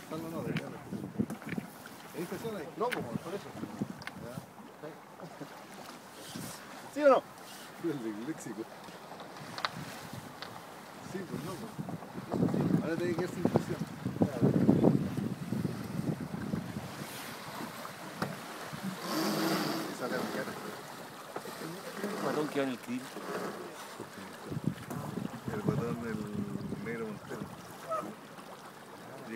No, no, debería haber. ¿Hay impresión ahí? No, pues, por eso. ¿Sí o no? El léxico. Sí, pues no, pues. Sí. Ahora tiene que ir sin presión. Y sale a mi cara. Marrón que va en el clip. El botón del negro Montero.